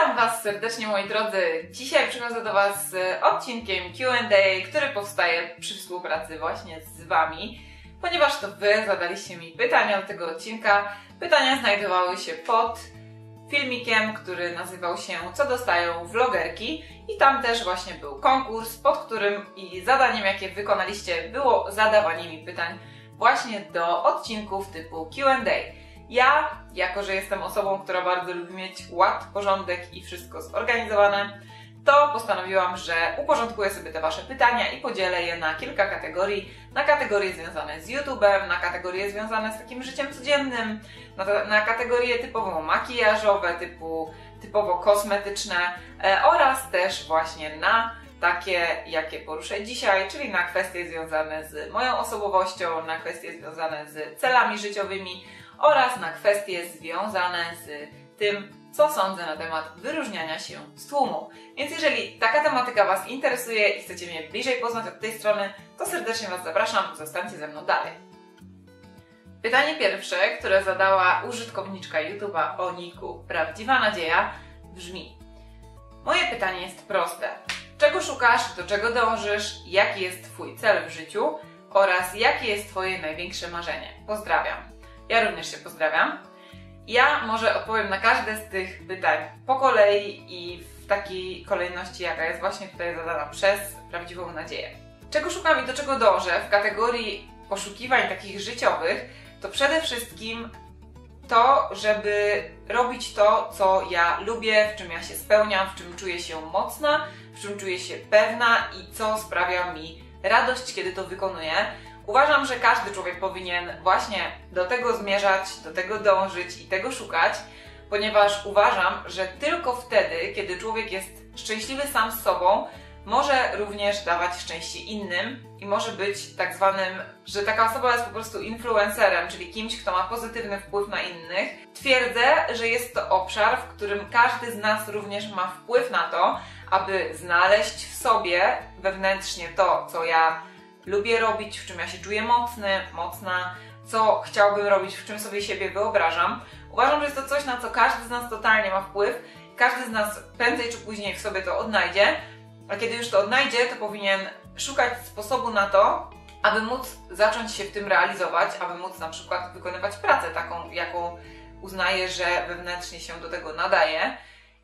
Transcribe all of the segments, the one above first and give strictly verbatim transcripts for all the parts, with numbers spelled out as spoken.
Witam Was serdecznie, moi drodzy. Dzisiaj przychodzę do Was z odcinkiem Q and A, który powstaje przy współpracy właśnie z Wami, ponieważ to Wy zadaliście mi pytania do tego odcinka. Pytania znajdowały się pod filmikiem, który nazywał się Co dostają vlogerki, i tam też właśnie był konkurs, pod którym i zadaniem, jakie wykonaliście, było zadawanie mi pytań właśnie do odcinków typu Q and A. Ja, jako że jestem osobą, która bardzo lubi mieć ład, porządek i wszystko zorganizowane, to postanowiłam, że uporządkuję sobie te Wasze pytania i podzielę je na kilka kategorii. Na kategorie związane z YouTube'em, na kategorie związane z takim życiem codziennym, na, na kategorie typowo makijażowe, typu, typowo kosmetyczne e, oraz też właśnie na takie, jakie poruszę dzisiaj, czyli na kwestie związane z moją osobowością, na kwestie związane z celami życiowymi oraz na kwestie związane z tym, co sądzę na temat wyróżniania się z tłumu. Więc jeżeli taka tematyka Was interesuje i chcecie mnie bliżej poznać od tej strony, to serdecznie Was zapraszam, zostańcie ze mną dalej. Pytanie pierwsze, które zadała użytkowniczka YouTube'a o niku Prawdziwa Nadzieja, brzmi: moje pytanie jest proste. Czego szukasz, do czego dążysz, jaki jest Twój cel w życiu oraz jakie jest Twoje największe marzenie? Pozdrawiam. Ja również się pozdrawiam. Ja może odpowiem na każde z tych pytań po kolei i w takiej kolejności, jaka jest właśnie tutaj zadana przez Prawdziwą Nadzieję. Czego szukam i do czego dążę w kategorii poszukiwań takich życiowych, to przede wszystkim to, żeby robić to, co ja lubię, w czym ja się spełniam, w czym czuję się mocna, w czym czuję się pewna i co sprawia mi radość, kiedy to wykonuję. Uważam, że każdy człowiek powinien właśnie do tego zmierzać, do tego dążyć i tego szukać, ponieważ uważam, że tylko wtedy, kiedy człowiek jest szczęśliwy sam z sobą, może również dawać szczęście innym i może być tak zwanym, że taka osoba jest po prostu influencerem, czyli kimś, kto ma pozytywny wpływ na innych. Twierdzę, że jest to obszar, w którym każdy z nas również ma wpływ na to, aby znaleźć w sobie wewnętrznie to, co ja lubię robić, w czym ja się czuję mocny, mocna, co chciałbym robić, w czym sobie siebie wyobrażam. Uważam, że jest to coś, na co każdy z nas totalnie ma wpływ. Każdy z nas prędzej czy później w sobie to odnajdzie, a kiedy już to odnajdzie, to powinien szukać sposobu na to, aby móc zacząć się w tym realizować, aby móc na przykład wykonywać pracę taką, jaką uznaje, że wewnętrznie się do tego nadaje,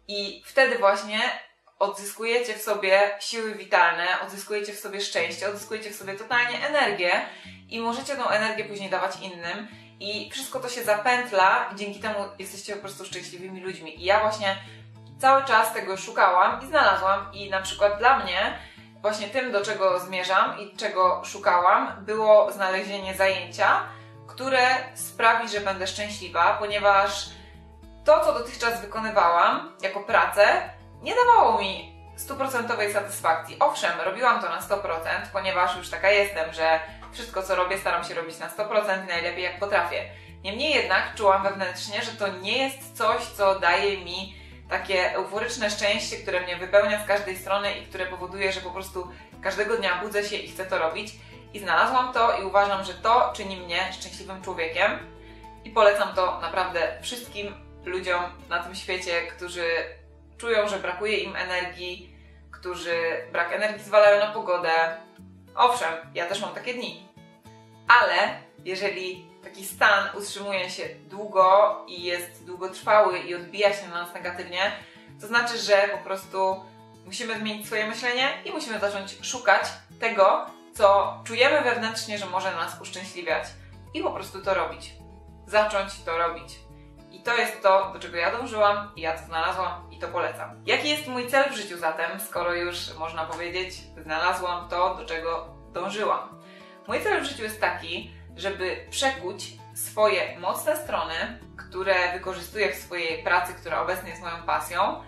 i wtedy właśnie odzyskujecie w sobie siły witalne, odzyskujecie w sobie szczęście, odzyskujecie w sobie totalnie energię i możecie tą energię później dawać innym i wszystko to się zapętla i dzięki temu jesteście po prostu szczęśliwymi ludźmi. I ja właśnie cały czas tego szukałam i znalazłam, i na przykład dla mnie właśnie tym, do czego zmierzam i czego szukałam, było znalezienie zajęcia, które sprawi, że będę szczęśliwa, ponieważ to, co dotychczas wykonywałam jako pracę, nie dawało mi stuprocentowej satysfakcji. Owszem, robiłam to na sto procent, ponieważ już taka jestem, że wszystko, co robię, staram się robić na sto procent i najlepiej jak potrafię. Niemniej jednak czułam wewnętrznie, że to nie jest coś, co daje mi takie euforyczne szczęście, które mnie wypełnia z każdej strony i które powoduje, że po prostu każdego dnia budzę się i chcę to robić. I znalazłam to i uważam, że to czyni mnie szczęśliwym człowiekiem. I polecam to naprawdę wszystkim ludziom na tym świecie, którzy czują, że brakuje im energii, którzy brak energii zwalają na pogodę. Owszem, ja też mam takie dni. Ale jeżeli taki stan utrzymuje się długo i jest długotrwały i odbija się na nas negatywnie, to znaczy, że po prostu musimy zmienić swoje myślenie i musimy zacząć szukać tego, co czujemy wewnętrznie, że może nas uszczęśliwiać, i po prostu to robić. Zacząć to robić. I to jest to, do czego ja dążyłam, i ja to znalazłam i to polecam. Jaki jest mój cel w życiu zatem, skoro już można powiedzieć, znalazłam to, do czego dążyłam? Mój cel w życiu jest taki, żeby przekuć swoje mocne strony, które wykorzystuję w swojej pracy, która obecnie jest moją pasją,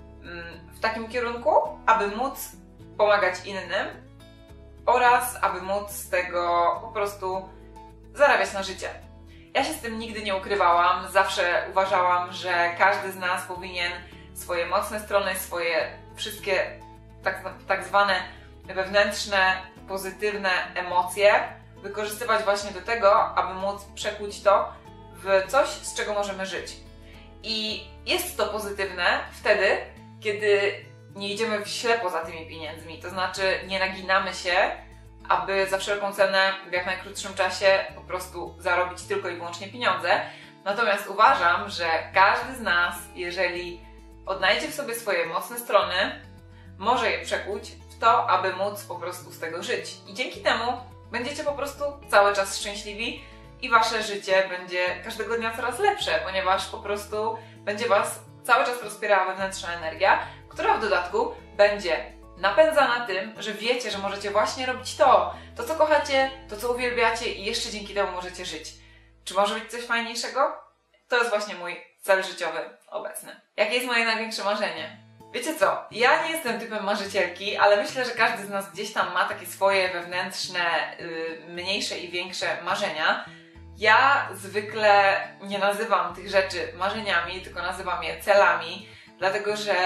w takim kierunku, aby móc pomagać innym oraz aby móc z tego po prostu zarabiać na życie. Ja się z tym nigdy nie ukrywałam, zawsze uważałam, że każdy z nas powinien swoje mocne strony, swoje wszystkie tak, tak zwane wewnętrzne, pozytywne emocje wykorzystywać właśnie do tego, aby móc przekuć to w coś, z czego możemy żyć. I jest to pozytywne wtedy, kiedy nie idziemy w ślepo za tymi pieniędzmi, to znaczy nie naginamy się, aby za wszelką cenę w jak najkrótszym czasie po prostu zarobić tylko i wyłącznie pieniądze. Natomiast uważam, że każdy z nas, jeżeli odnajdzie w sobie swoje mocne strony, może je przekuć w to, aby móc po prostu z tego żyć. I dzięki temu będziecie po prostu cały czas szczęśliwi i wasze życie będzie każdego dnia coraz lepsze, ponieważ po prostu będzie was cały czas rozpierała wewnętrzna energia, która w dodatku będzie napędzana tym, że wiecie, że możecie właśnie robić to, to co kochacie, to co uwielbiacie i jeszcze dzięki temu możecie żyć. Czy może być coś fajniejszego? To jest właśnie mój cel życiowy obecny. Jakie jest moje największe marzenie? Wiecie co, ja nie jestem typem marzycielki, ale myślę, że każdy z nas gdzieś tam ma takie swoje wewnętrzne, yy, mniejsze i większe marzenia. Ja zwykle nie nazywam tych rzeczy marzeniami, tylko nazywam je celami, dlatego że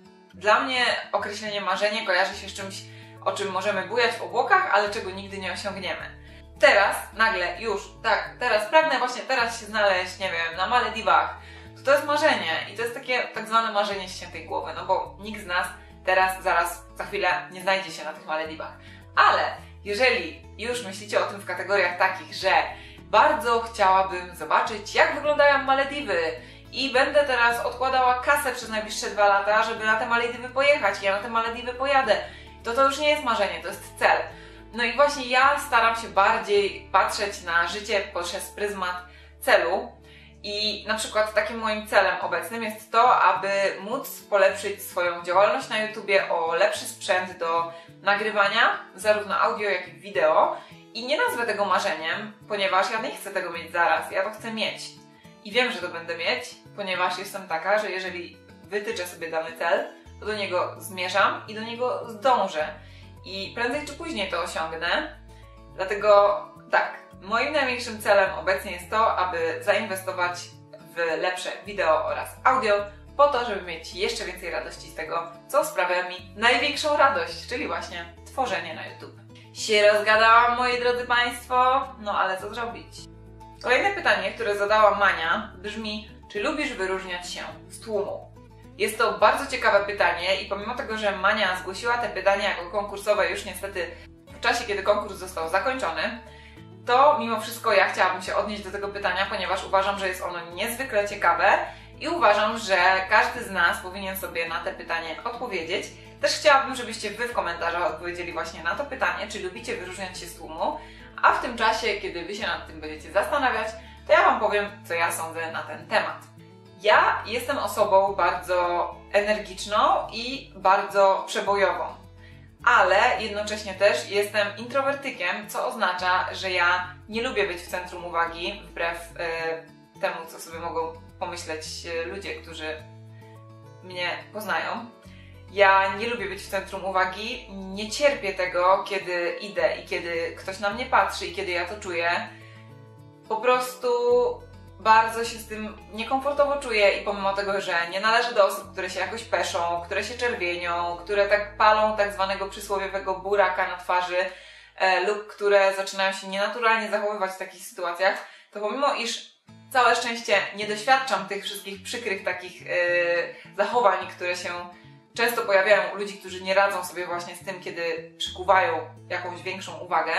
dla mnie określenie marzenie kojarzy się z czymś, o czym możemy bujać w obłokach, ale czego nigdy nie osiągniemy. Teraz, nagle, już, tak, teraz, pragnę właśnie teraz się znaleźć, nie wiem, na Malediwach, to to jest marzenie i to jest takie tak zwane marzenie ściętej głowy, no bo nikt z nas teraz, zaraz, za chwilę nie znajdzie się na tych Malediwach. Ale jeżeli już myślicie o tym w kategoriach takich, że bardzo chciałabym zobaczyć, jak wyglądają Malediwy i będę teraz odkładała kasę przez najbliższe dwa lata, żeby na te Malediwy pojechać i ja na te Malediwy pojadę, to to już nie jest marzenie, to jest cel. No i właśnie ja staram się bardziej patrzeć na życie poprzez pryzmat celu i na przykład takim moim celem obecnym jest to, aby móc polepszyć swoją działalność na YouTubie o lepszy sprzęt do nagrywania, zarówno audio, jak i wideo. I nie nazwę tego marzeniem, ponieważ ja nie chcę tego mieć zaraz, ja to chcę mieć. I wiem, że to będę mieć, ponieważ jestem taka, że jeżeli wytyczę sobie dany cel, to do niego zmierzam i do niego zdążę. I prędzej czy później to osiągnę. Dlatego tak, moim największym celem obecnie jest to, aby zainwestować w lepsze wideo oraz audio, po to, żeby mieć jeszcze więcej radości z tego, co sprawia mi największą radość, czyli właśnie tworzenie na YouTube. Się rozgadałam, moi drodzy Państwo, no ale co zrobić? Kolejne pytanie, które zadała Mania, brzmi: czy lubisz wyróżniać się z tłumu? Jest to bardzo ciekawe pytanie i pomimo tego, że Mania zgłosiła te pytania jako konkursowe już niestety w czasie, kiedy konkurs został zakończony, to mimo wszystko ja chciałabym się odnieść do tego pytania, ponieważ uważam, że jest ono niezwykle ciekawe i uważam, że każdy z nas powinien sobie na te pytanie odpowiedzieć. Też chciałabym, żebyście Wy w komentarzach odpowiedzieli właśnie na to pytanie, czy lubicie wyróżniać się z tłumu, a w tym czasie, kiedy Wy się nad tym będziecie zastanawiać, to ja Wam powiem, co ja sądzę na ten temat. Ja jestem osobą bardzo energiczną i bardzo przebojową, ale jednocześnie też jestem introwertykiem, co oznacza, że ja nie lubię być w centrum uwagi, wbrew y, temu, co sobie mogą pomyśleć ludzie, którzy mnie poznają. Ja nie lubię być w centrum uwagi, nie cierpię tego, kiedy idę i kiedy ktoś na mnie patrzy i kiedy ja to czuję. Po prostu bardzo się z tym niekomfortowo czuję i pomimo tego, że nie należę do osób, które się jakoś peszą, które się czerwienią, które tak palą tak zwanego przysłowiowego buraka na twarzy e, lub które zaczynają się nienaturalnie zachowywać w takich sytuacjach, to pomimo iż całe szczęście nie doświadczam tych wszystkich przykrych takich e, zachowań, które się często pojawiają u ludzi, którzy nie radzą sobie właśnie z tym, kiedy przykuwają jakąś większą uwagę,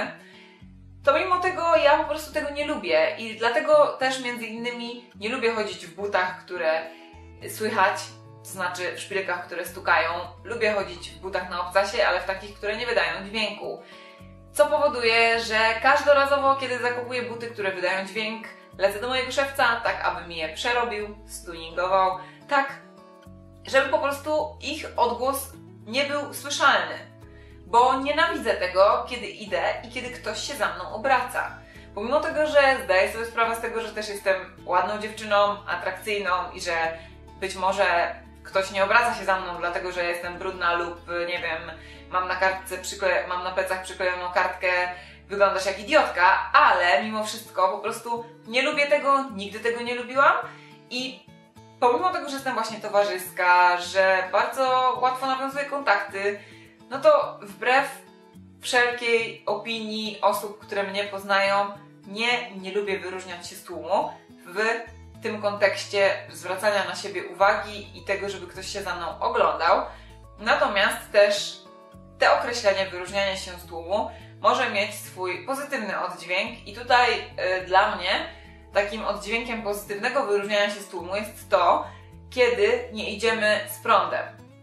to mimo tego ja po prostu tego nie lubię i dlatego też między innymi nie lubię chodzić w butach, które słychać, to znaczy w szpilkach, które stukają. Lubię chodzić w butach na obcasie, ale w takich, które nie wydają dźwięku. Co powoduje, że każdorazowo, kiedy zakupuję buty, które wydają dźwięk, lecę do mojego szewca, tak aby mi je przerobił, stuningował, tak żeby po prostu ich odgłos nie był słyszalny. Bo nienawidzę tego, kiedy idę i kiedy ktoś się za mną obraca. Pomimo tego, że zdaję sobie sprawę z tego, że też jestem ładną dziewczyną, atrakcyjną i że być może ktoś nie obraca się za mną dlatego, że jestem brudna lub nie wiem, mam na kartce przykle- mam na plecach przyklejoną kartkę, wyglądasz jak idiotka, ale mimo wszystko po prostu nie lubię tego, nigdy tego nie lubiłam i pomimo tego, że jestem właśnie towarzyska, że bardzo łatwo nawiązuję kontakty, no to wbrew wszelkiej opinii osób, które mnie poznają, nie, nie lubię wyróżniać się z tłumu w w tym kontekście zwracania na siebie uwagi i tego, żeby ktoś się za mną oglądał. Natomiast też to określenie wyróżniania się z tłumu może mieć swój pozytywny oddźwięk i tutaj y, dla mnie takim oddźwiękiem pozytywnego wyróżniania się z tłumu jest to, kiedy nie idziemy z prądem.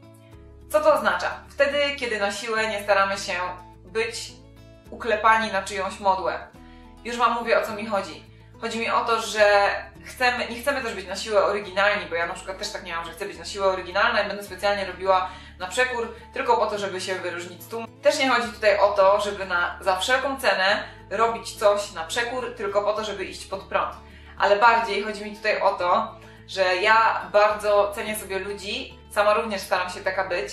Co to oznacza? Wtedy, kiedy na siłę nie staramy się być uklepani na czyjąś modłę. Już Wam mówię, o co mi chodzi. Chodzi mi o to, że chcemy, nie chcemy też być na siłę oryginalni, bo ja na przykład też tak miałam, że chcę być na siłę oryginalna i będę specjalnie robiła na przekór tylko po to, żeby się wyróżnić z tłumu. Też nie chodzi tutaj o to, żeby na, za wszelką cenę robić coś na przekór tylko po to, żeby iść pod prąd. Ale bardziej chodzi mi tutaj o to, że ja bardzo cenię sobie ludzi, sama również staram się taka być,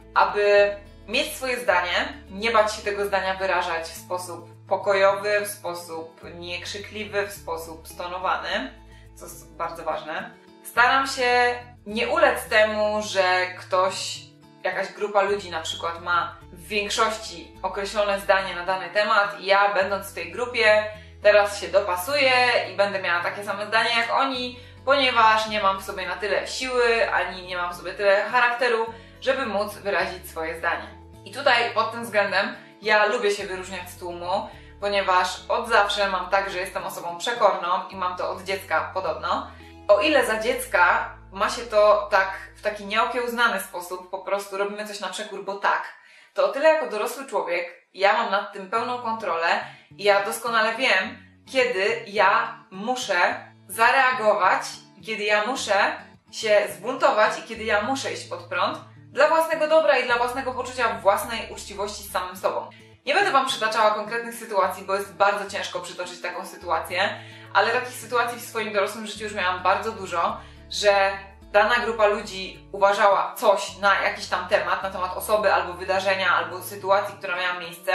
aby mieć swoje zdanie, nie bać się tego zdania wyrażać w sposób pokojowy, w sposób niekrzykliwy, w sposób stonowany, co jest bardzo ważne. Staram się nie ulec temu, że ktoś, jakaś grupa ludzi na przykład ma w większości określone zdanie na dany temat i ja, będąc w tej grupie, teraz się dopasuję i będę miała takie same zdanie jak oni, ponieważ nie mam w sobie na tyle siły, ani nie mam w sobie tyle charakteru, żeby móc wyrazić swoje zdanie. I tutaj pod tym względem ja lubię się wyróżniać z tłumu, ponieważ od zawsze mam tak, że jestem osobą przekorną i mam to od dziecka podobno. O ile za dziecka ma się to tak w taki nieokiełznany sposób, po prostu robimy coś na przekór, bo tak, to o tyle jako dorosły człowiek ja mam nad tym pełną kontrolę i ja doskonale wiem, kiedy ja muszę zareagować, kiedy ja muszę się zbuntować i kiedy ja muszę iść pod prąd dla własnego dobra i dla własnego poczucia własnej uczciwości z samym sobą. Nie będę Wam przytaczała konkretnych sytuacji, bo jest bardzo ciężko przytoczyć taką sytuację, ale takich sytuacji w swoim dorosłym życiu już miałam bardzo dużo, że dana grupa ludzi uważała coś na jakiś tam temat, na temat osoby albo wydarzenia, albo sytuacji, która miała miejsce,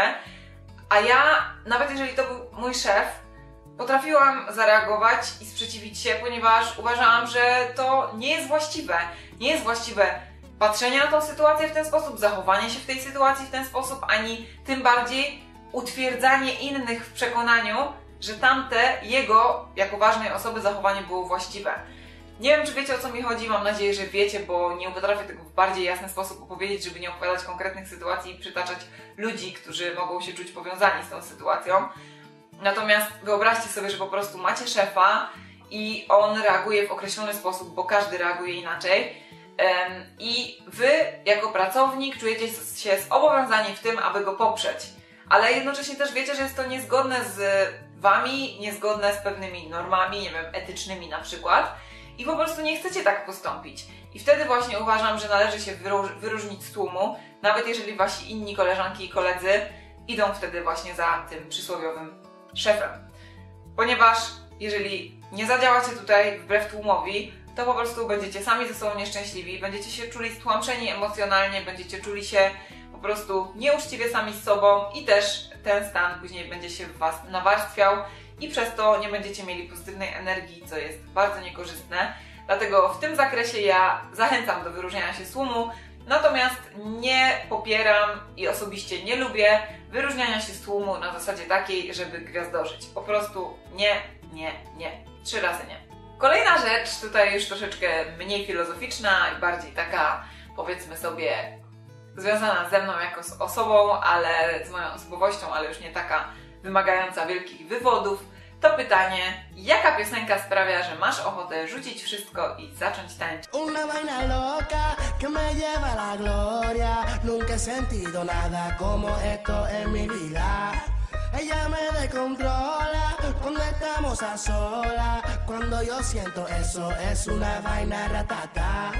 a ja, nawet jeżeli to był mój szef, potrafiłam zareagować i sprzeciwić się, ponieważ uważałam, że to nie jest właściwe. Nie jest właściwe patrzenie na tą sytuację w ten sposób, zachowanie się w tej sytuacji w ten sposób, ani tym bardziej utwierdzanie innych w przekonaniu, że tamte jego, jako ważnej osoby, zachowanie było właściwe. Nie wiem, czy wiecie, o co mi chodzi, mam nadzieję, że wiecie, bo nie potrafię tego w bardziej jasny sposób opowiedzieć, żeby nie opowiadać konkretnych sytuacji i przytaczać ludzi, którzy mogą się czuć powiązani z tą sytuacją. Natomiast wyobraźcie sobie, że po prostu macie szefa i on reaguje w określony sposób, bo każdy reaguje inaczej. I Wy, jako pracownik, czujecie się zobowiązani w tym, aby go poprzeć. Ale jednocześnie też wiecie, że jest to niezgodne z Wami, niezgodne z pewnymi normami, nie wiem, etycznymi na przykład. I po prostu nie chcecie tak postąpić. I wtedy właśnie uważam, że należy się wyróżnić z tłumu, nawet jeżeli Wasi inni koleżanki i koledzy idą wtedy właśnie za tym przysłowiowym szefem. Ponieważ jeżeli nie zadziałacie tutaj wbrew tłumowi, to po prostu będziecie sami ze sobą nieszczęśliwi, będziecie się czuli stłamszeni emocjonalnie, będziecie czuli się po prostu nieuczciwie sami z sobą i też ten stan później będzie się w Was nawarstwiał i przez to nie będziecie mieli pozytywnej energii, co jest bardzo niekorzystne. Dlatego w tym zakresie ja zachęcam do wyróżniania się z tłumu, natomiast nie popieram i osobiście nie lubię wyróżniania się z tłumu na zasadzie takiej, żeby gwiazdorzyć. Po prostu nie, nie, nie. Trzy razy nie. Kolejna rzecz, tutaj już troszeczkę mniej filozoficzna i bardziej taka, powiedzmy sobie, związana ze mną jako z osobą, ale z moją osobowością, ale już nie taka wymagająca wielkich wywodów, to pytanie, jaka piosenka sprawia, że masz ochotę rzucić wszystko i zacząć tańczyć? Una vaina loca que me lleva a la gloria. Nunca he sentido nada como esto en mi vida. Ella me descontrola cuando estamos a solas. Cuando yo siento eso es una vaina ratata.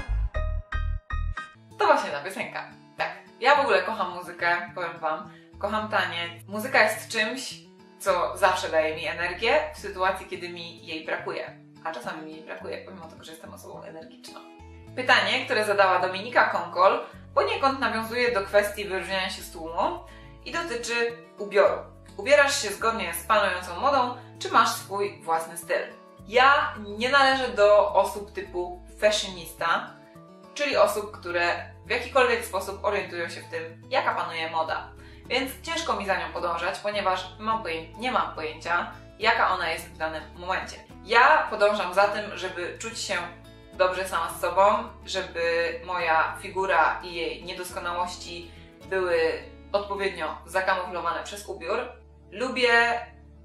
To właśnie ta piosenka. Tak. Ja w ogóle kocham muzykę, powiem Wam. Kocham taniec. Muzyka jest czymś, co zawsze daje mi energię w sytuacji, kiedy mi jej brakuje. A czasami mi jej brakuje, pomimo tego, że jestem osobą energiczną. Pytanie, które zadała Dominika Konkol, poniekąd nawiązuje do kwestii wyróżniania się z tłumu i dotyczy ubioru. Ubierasz się zgodnie z panującą modą, czy masz swój własny styl? Ja nie należę do osób typu fashionista, czyli osób, które w jakikolwiek sposób orientują się w tym, jaka panuje moda. Więc ciężko mi za nią podążać, ponieważ mam poję- nie mam pojęcia, jaka ona jest w danym momencie. Ja podążam za tym, żeby czuć się dobrze sama z sobą, żeby moja figura i jej niedoskonałości były odpowiednio zakamuflowane przez ubiór. Lubię,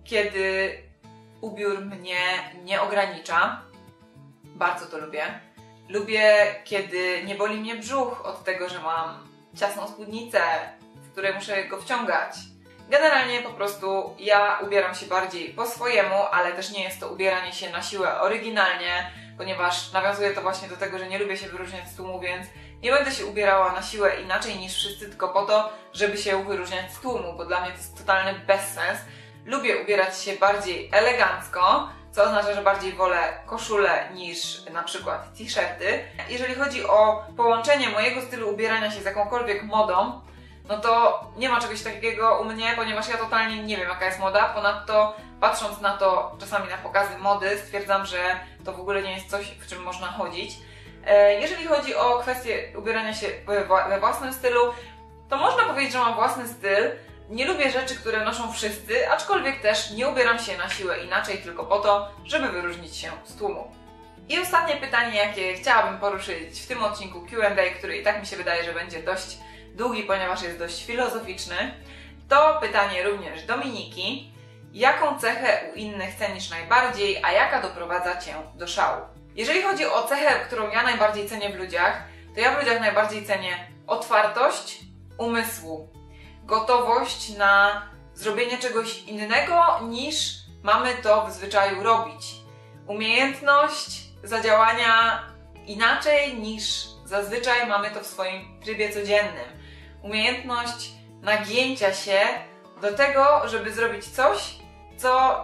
kiedy ubiór mnie nie ogranicza. Bardzo to lubię. Lubię, kiedy nie boli mnie brzuch od tego, że mam ciasną spódnicę, w której muszę go wciągać. Generalnie po prostu ja ubieram się bardziej po swojemu, ale też nie jest to ubieranie się na siłę oryginalnie, ponieważ nawiązuje to właśnie do tego, że nie lubię się wyróżniać z tłumu, więc nie będę się ubierała na siłę inaczej niż wszyscy tylko po to, żeby się wyróżniać z tłumu, bo dla mnie to jest totalny bezsens. Lubię ubierać się bardziej elegancko, co oznacza, że bardziej wolę koszule niż na przykład t-shirty. Jeżeli chodzi o połączenie mojego stylu ubierania się z jakąkolwiek modą, no to nie ma czegoś takiego u mnie, ponieważ ja totalnie nie wiem, jaka jest moda. Ponadto, patrząc na to czasami na pokazy mody, stwierdzam, że to w ogóle nie jest coś, w czym można chodzić. Jeżeli chodzi o kwestię ubierania się we własnym stylu, to można powiedzieć, że mam własny styl. Nie lubię rzeczy, które noszą wszyscy, aczkolwiek też nie ubieram się na siłę inaczej tylko po to, żeby wyróżnić się z tłumu. I ostatnie pytanie, jakie chciałabym poruszyć w tym odcinku Q and A, który i tak mi się wydaje, że będzie dość długi, ponieważ jest dość filozoficzny, to pytanie również Dominiki. Jaką cechę u innych cenisz najbardziej, a jaka doprowadza Cię do szału? Jeżeli chodzi o cechę, którą ja najbardziej cenię w ludziach, to ja w ludziach najbardziej cenię otwartość umysłu, gotowość na zrobienie czegoś innego niż mamy to w zwyczaju robić. Umiejętność zadziałania inaczej niż zazwyczaj mamy to w swoim trybie codziennym. Umiejętność nagięcia się do tego, żeby zrobić coś, co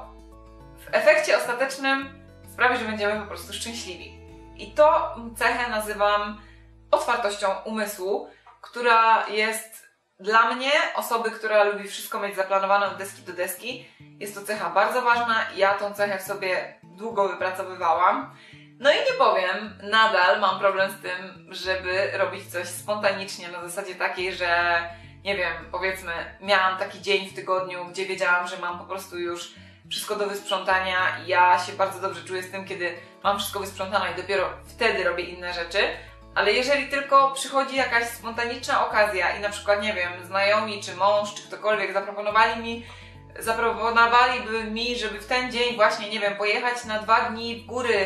w efekcie ostatecznym sprawi, że będziemy po prostu szczęśliwi. I to cechę nazywam otwartością umysłu, która jest dla mnie, osoby, która lubi wszystko mieć zaplanowane od deski do deski, jest to cecha bardzo ważna i ja tą cechę w sobie długo wypracowywałam. No i nie powiem, nadal mam problem z tym, żeby robić coś spontanicznie, na zasadzie takiej, że nie wiem, powiedzmy, miałam taki dzień w tygodniu, gdzie wiedziałam, że mam po prostu już wszystko do wysprzątania i ja się bardzo dobrze czuję z tym, kiedy mam wszystko wysprzątane i dopiero wtedy robię inne rzeczy. Ale jeżeli tylko przychodzi jakaś spontaniczna okazja i na przykład, nie wiem, znajomi czy mąż, czy ktokolwiek zaproponowali mi, zaproponowaliby mi, żeby w ten dzień właśnie, nie wiem, pojechać na dwa dni w góry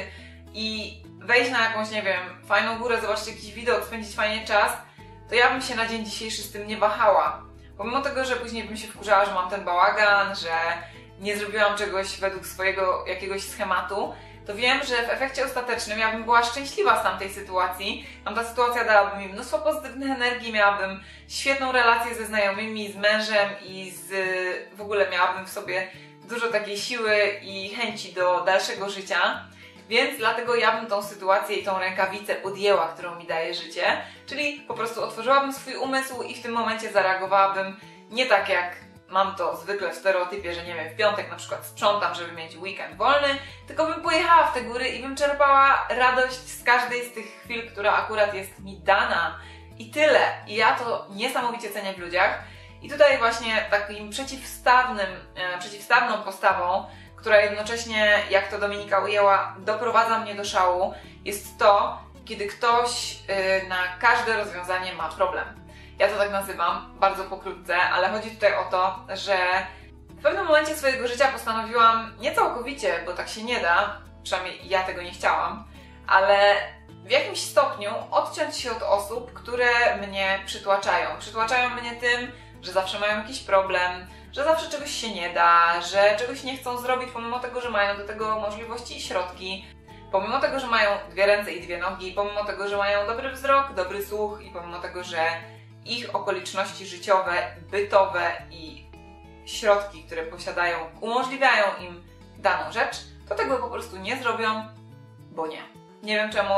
i wejść na jakąś, nie wiem, fajną górę, zobaczyć jakiś widok, spędzić fajnie czas, to ja bym się na dzień dzisiejszy z tym nie wahała. Pomimo tego, że później bym się wkurzała, że mam ten bałagan, że nie zrobiłam czegoś według swojego jakiegoś schematu, to wiem, że w efekcie ostatecznym ja bym była szczęśliwa z tamtej sytuacji. Tamta sytuacja dałaby mi mnóstwo pozytywnych energii, miałabym świetną relację ze znajomymi, z mężem i z, w ogóle miałabym w sobie dużo takiej siły i chęci do dalszego życia. Więc dlatego ja bym tą sytuację i tą rękawicę podjęła, którą mi daje życie. Czyli po prostu otworzyłabym swój umysł i w tym momencie zareagowałabym nie tak jak mam to zwykle w stereotypie, że nie wiem, w piątek na przykład sprzątam, żeby mieć weekend wolny, tylko bym pojechała w te góry i bym czerpała radość z każdej z tych chwil, która akurat jest mi dana. I tyle. I ja to niesamowicie cenię w ludziach. I tutaj właśnie takim przeciwstawnym, e, przeciwstawną postawą, która jednocześnie, jak to Dominika ujęła, doprowadza mnie do szału, jest to, kiedy ktoś y, na każde rozwiązanie ma problem. Ja to tak nazywam, bardzo pokrótce, ale chodzi tutaj o to, że w pewnym momencie swojego życia postanowiłam, nie całkowicie, bo tak się nie da, przynajmniej ja tego nie chciałam, ale w jakimś stopniu odciąć się od osób, które mnie przytłaczają. Przytłaczają mnie tym, że zawsze mają jakiś problem, że zawsze czegoś się nie da, że czegoś nie chcą zrobić, pomimo tego, że mają do tego możliwości i środki, pomimo tego, że mają dwie ręce i dwie nogi, pomimo tego, że mają dobry wzrok, dobry słuch i pomimo tego, że ich okoliczności życiowe, bytowe i środki, które posiadają, umożliwiają im daną rzecz, to tego po prostu nie zrobią, bo nie. Nie wiem czemu,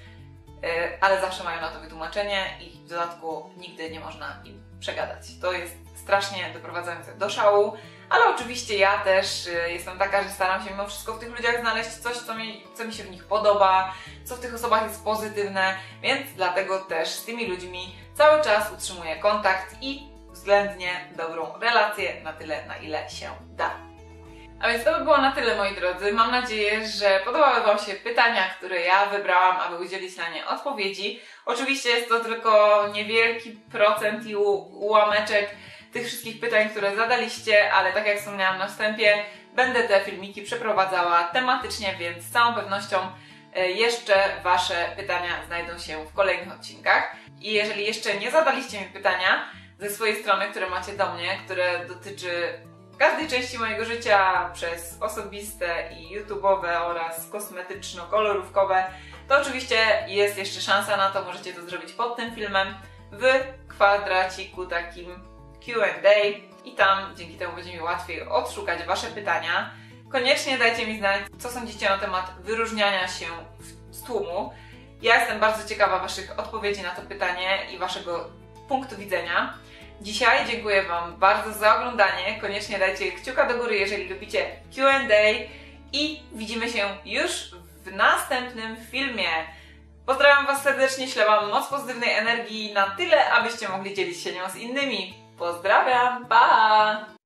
ale zawsze mają na to wytłumaczenie i w dodatku nigdy nie można im przegadać. To jest strasznie doprowadzające do szału, ale oczywiście ja też jestem taka, że staram się mimo wszystko w tych ludziach znaleźć coś, co mi, co mi się w nich podoba, co w tych osobach jest pozytywne, więc dlatego też z tymi ludźmi cały czas utrzymuję kontakt i względnie dobrą relację na tyle, na ile się da. A więc to by było na tyle, moi drodzy. Mam nadzieję, że podobały Wam się pytania, które ja wybrałam, aby udzielić na nie odpowiedzi. Oczywiście jest to tylko niewielki procent i ułameczek tych wszystkich pytań, które zadaliście, ale tak jak wspomniałam na wstępie, będę te filmiki przeprowadzała tematycznie, więc z całą pewnością jeszcze Wasze pytania znajdą się w kolejnych odcinkach. I jeżeli jeszcze nie zadaliście mi pytania ze swojej strony, które macie do mnie, które dotyczy każdej części mojego życia, przez osobiste i YouTube'owe oraz kosmetyczno-kolorówkowe, to oczywiście jest jeszcze szansa na to, możecie to zrobić pod tym filmem w kwadraciku takim Q and A i tam dzięki temu będzie mi łatwiej odszukać Wasze pytania. Koniecznie dajcie mi znać, co sądzicie na temat wyróżniania się z tłumu. Ja jestem bardzo ciekawa Waszych odpowiedzi na to pytanie i Waszego punktu widzenia. Dzisiaj dziękuję Wam bardzo za oglądanie. Koniecznie dajcie kciuka do góry, jeżeli lubicie Q and A i widzimy się już w następnym filmie. Pozdrawiam Was serdecznie, ślę Wam moc pozytywnej energii na tyle, abyście mogli dzielić się nią z innymi. Pozdrawiam, pa!